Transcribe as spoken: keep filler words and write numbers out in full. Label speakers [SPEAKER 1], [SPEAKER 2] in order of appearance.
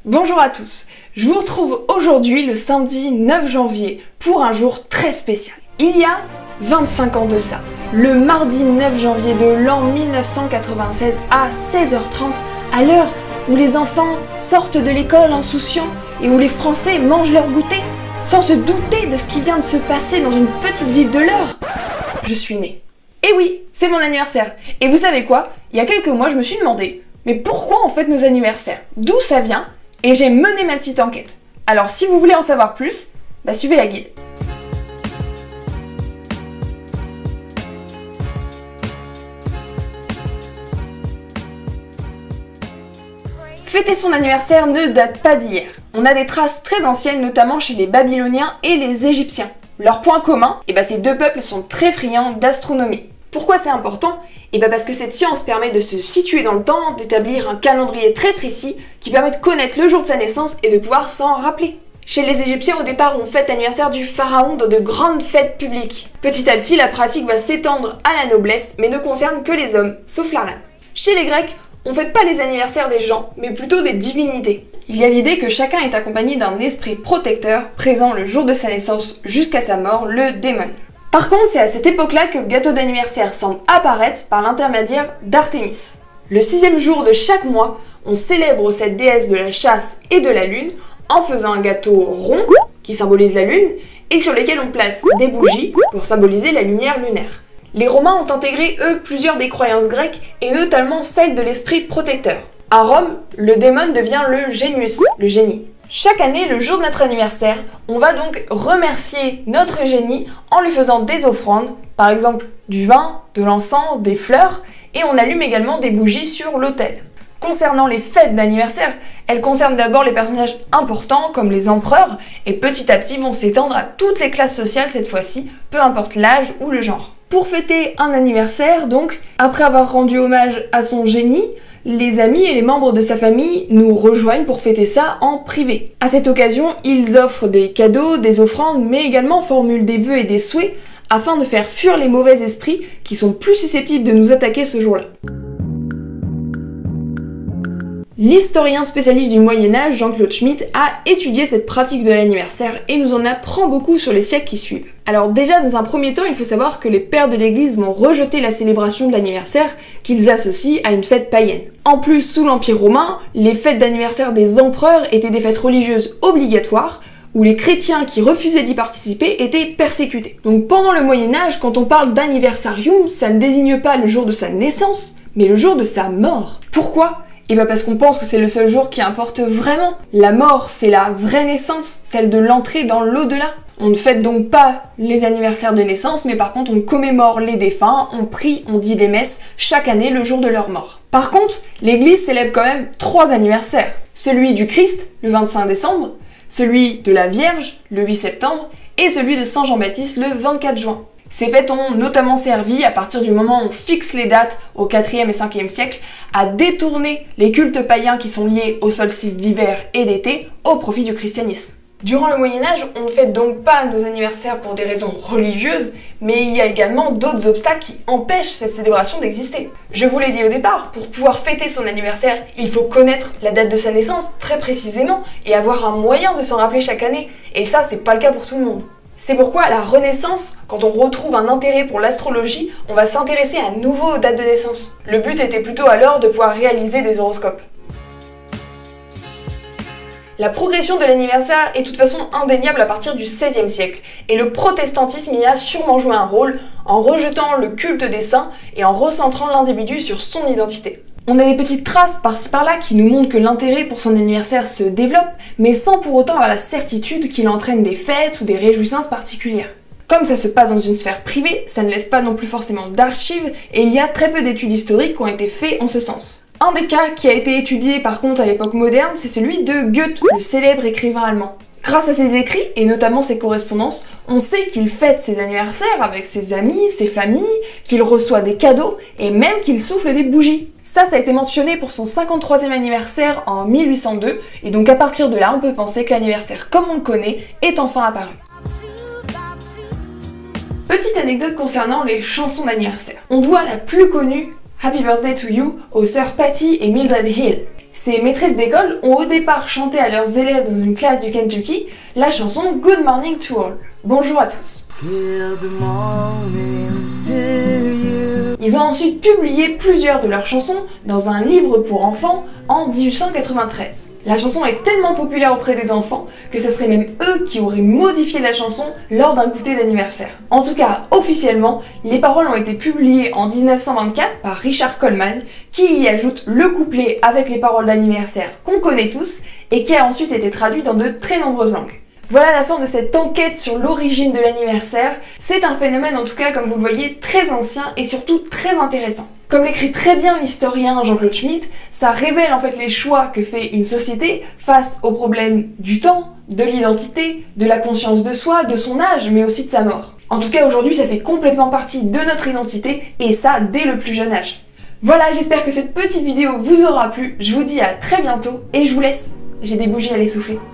[SPEAKER 1] Bonjour à tous, je vous retrouve aujourd'hui le samedi neuf janvier pour un jour très spécial. Il y a vingt-cinq ans de ça, le mardi neuf janvier de l'an mille neuf cent quatre-vingt-seize à seize heures trente, à l'heure où les enfants sortent de l'école insouciants et où les Français mangent leur goûter, sans se douter de ce qui vient de se passer dans une petite ville de l'Eure, je suis née. Et oui, c'est mon anniversaire. Et vous savez quoi? Il y a quelques mois, je me suis demandé, mais pourquoi on fête nos anniversaires? D'où ça vient? Et j'ai mené ma petite enquête. Alors si vous voulez en savoir plus, bah suivez la guide. Fêter son anniversaire ne date pas d'hier. On a des traces très anciennes, notamment chez les Babyloniens et les Égyptiens. Leur point commun, eh ben, ces deux peuples sont très friands d'astronomie. Pourquoi c'est important? Et bien parce que cette science permet de se situer dans le temps, d'établir un calendrier très précis qui permet de connaître le jour de sa naissance et de pouvoir s'en rappeler. Chez les Égyptiens, au départ, on fête l'anniversaire du pharaon dans de grandes fêtes publiques. Petit à petit, la pratique va s'étendre à la noblesse, mais ne concerne que les hommes, sauf la reine. Chez les Grecs, on ne fête pas les anniversaires des gens, mais plutôt des divinités. Il y a l'idée que chacun est accompagné d'un esprit protecteur, présent le jour de sa naissance jusqu'à sa mort, le démon. Par contre, c'est à cette époque-là que le gâteau d'anniversaire semble apparaître par l'intermédiaire d'Artémis. Le sixième jour de chaque mois, on célèbre cette déesse de la chasse et de la lune en faisant un gâteau rond, qui symbolise la lune, et sur lequel on place des bougies pour symboliser la lumière lunaire. Les Romains ont intégré, eux, plusieurs des croyances grecques, et notamment celle de l'esprit protecteur. À Rome, le démon devient le Genius, le génie. Chaque année, le jour de notre anniversaire, on va donc remercier notre génie en lui faisant des offrandes, par exemple du vin, de l'encens, des fleurs, et on allume également des bougies sur l'autel. Concernant les fêtes d'anniversaire, elles concernent d'abord les personnages importants comme les empereurs, et petit à petit vont s'étendre à toutes les classes sociales cette fois-ci, peu importe l'âge ou le genre. Pour fêter un anniversaire, donc, après avoir rendu hommage à son génie, les amis et les membres de sa famille nous rejoignent pour fêter ça en privé. À cette occasion, ils offrent des cadeaux, des offrandes, mais également formulent des vœux et des souhaits afin de faire fuir les mauvais esprits qui sont plus susceptibles de nous attaquer ce jour-là. L'historien spécialiste du Moyen-Âge, Jean-Claude Schmitt, a étudié cette pratique de l'anniversaire et nous en apprend beaucoup sur les siècles qui suivent. Alors déjà, dans un premier temps, il faut savoir que les pères de l'Église vont rejeter la célébration de l'anniversaire qu'ils associent à une fête païenne. En plus, sous l'Empire romain, les fêtes d'anniversaire des empereurs étaient des fêtes religieuses obligatoires, où les chrétiens qui refusaient d'y participer étaient persécutés. Donc pendant le Moyen-Âge, quand on parle d'anniversarium, ça ne désigne pas le jour de sa naissance, mais le jour de sa mort. Pourquoi ? Et bien parce qu'on pense que c'est le seul jour qui importe vraiment. La mort, c'est la vraie naissance, celle de l'entrée dans l'au-delà. On ne fête donc pas les anniversaires de naissance, mais par contre on commémore les défunts, on prie, on dit des messes chaque année le jour de leur mort. Par contre, l'Église célèbre quand même trois anniversaires. Celui du Christ, le vingt-cinq décembre, celui de la Vierge, le huit septembre, et celui de Saint Jean-Baptiste, le vingt-quatre juin. Ces fêtes ont notamment servi, à partir du moment où on fixe les dates au quatrième et cinquième siècle, à détourner les cultes païens qui sont liés aux solstices d'hiver et d'été au profit du christianisme. Durant le Moyen-Âge, on ne fête donc pas nos anniversaires pour des raisons religieuses, mais il y a également d'autres obstacles qui empêchent cette célébration d'exister. Je vous l'ai dit au départ, pour pouvoir fêter son anniversaire, il faut connaître la date de sa naissance très précisément et avoir un moyen de s'en rappeler chaque année, et ça c'est pas le cas pour tout le monde. C'est pourquoi à la Renaissance, quand on retrouve un intérêt pour l'astrologie, on va s'intéresser à nouveau aux dates de naissance. Le but était plutôt alors de pouvoir réaliser des horoscopes. La progression de l'anniversaire est de toute façon indéniable à partir du seizième siècle, et le protestantisme y a sûrement joué un rôle en rejetant le culte des saints et en recentrant l'individu sur son identité. On a des petites traces par-ci par-là qui nous montrent que l'intérêt pour son anniversaire se développe, mais sans pour autant avoir la certitude qu'il entraîne des fêtes ou des réjouissances particulières. Comme ça se passe dans une sphère privée, ça ne laisse pas non plus forcément d'archives, et il y a très peu d'études historiques qui ont été faites en ce sens. Un des cas qui a été étudié par contre à l'époque moderne, c'est celui de Goethe, le célèbre écrivain allemand. Grâce à ses écrits, et notamment ses correspondances, on sait qu'il fête ses anniversaires avec ses amis, ses familles, qu'il reçoit des cadeaux, et même qu'il souffle des bougies. Ça, ça a été mentionné pour son cinquante-troisième anniversaire en mille huit cent deux, et donc à partir de là, on peut penser que l'anniversaire comme on le connaît est enfin apparu. Petite anecdote concernant les chansons d'anniversaire. On doit la plus connue, Happy Birthday to You, aux sœurs Patty et Mildred Hill. Ces maîtresses d'école ont au départ chanté à leurs élèves dans une classe du Kentucky la chanson Good Morning to All. Bonjour à tous. Ils ont ensuite publié plusieurs de leurs chansons dans un livre pour enfants en mille huit cent quatre-vingt-treize. La chanson est tellement populaire auprès des enfants que ce serait même eux qui auraient modifié la chanson lors d'un goûter d'anniversaire. En tout cas, officiellement, les paroles ont été publiées en mille neuf cent vingt-quatre par Richard Coleman, qui y ajoute le couplet avec les paroles d'anniversaire qu'on connaît tous et qui a ensuite été traduit dans de très nombreuses langues. Voilà la fin de cette enquête sur l'origine de l'anniversaire. C'est un phénomène, en tout cas, comme vous le voyez, très ancien et surtout très intéressant. Comme l'écrit très bien l'historien Jean-Claude Schmitt, ça révèle en fait les choix que fait une société face aux problèmes du temps, de l'identité, de la conscience de soi, de son âge, mais aussi de sa mort. En tout cas, aujourd'hui, ça fait complètement partie de notre identité, et ça, dès le plus jeune âge. Voilà, j'espère que cette petite vidéo vous aura plu. Je vous dis à très bientôt, et je vous laisse. J'ai des bougies à les souffler.